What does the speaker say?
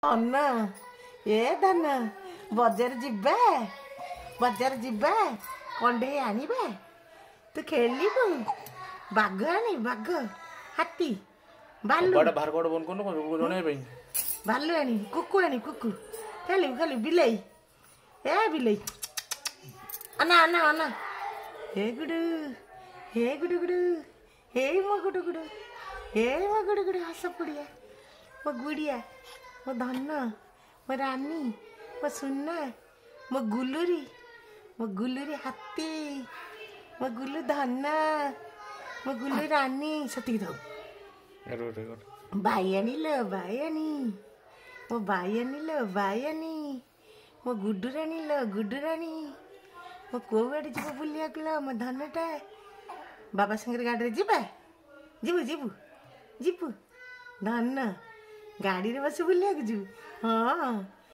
अन्न ए धन बजार जिबा कंडे आनिबा तू खेलिबु बाघ आनी बाघ हाथी भालू भालू आनी कुकु खेलिबु बिलाई ए बिलाई अना अना अना हे गुडू गुडू हे मो गुडू हस पुड़िया मो गुड़िया मो धन मो रानी मो सुना मो गुलुरी हाथी मो गुलु धन मो गुलु रानी सती दो बायानी लो बायानी मो बायानी लो बायानी मो गुड्डू रानी लो गुड्डू रानी मो कोआड़े जीव बुलिया लो मो धनटा बाबा संगे गाड़ी जीबा जीबू धन गाड़ी रे बस बुलिया जीबू हाँ